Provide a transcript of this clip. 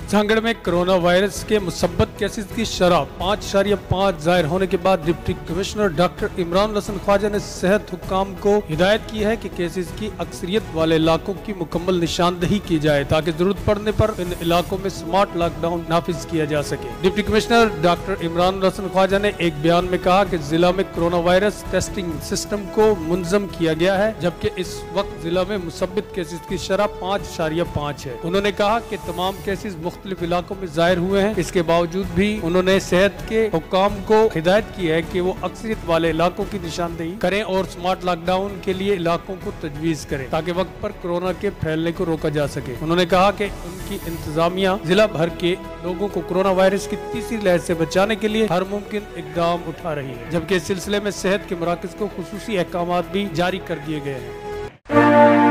झांगड़ में corona virus के मुसब्बत cases की शरह 5.5 जाहिर होने के बाद deputy commissioner doctor Imran Hasan Khawaja ने सेहत हुक्काम को हिदायत की है कि केसेस की अक्सरियत वाले इलाकों की मुकम्मल निशानदही की जाए ताकि जरूरत पड़ने पर इन इलाकों में स्मार्ट लॉकडाउन नाफिज किया जा सके। Deputy commissioner doctor Imran Hasan Khawaja ने एक बयान में कहा कि जिला में कोरोना वायरस टेस्टिंग सिस्टम को मुनज़्ज़म किया गया है, जबकि इस वक्त जिला में मुसब्बत केसेस की शरह 5.5 है। उन्होंने कहा कि तमाम केसेस मुख्तलिफ इलाकों में जाहिर हुए हैं। इसके बावजूद भी उन्होंने सेहत के हुक्काम को हिदायत की है कि वो अक्सरियत वाले इलाकों की निशानदेही करें और स्मार्ट लॉकडाउन के लिए इलाकों को तजवीज करें ताकि वक्त पर कोरोना के फैलने को रोका जा सके। उन्होंने कहा कि उनकी इंतजामिया जिला भर के लोगों को कोरोना वायरस की तीसरी लहर से बचाने के लिए हर मुमकिन इकदाम उठा रही है, जबकि इस सिलसिले में सेहत के मराकज को खुसूसी अहकाम भी जारी कर दिए गए हैं।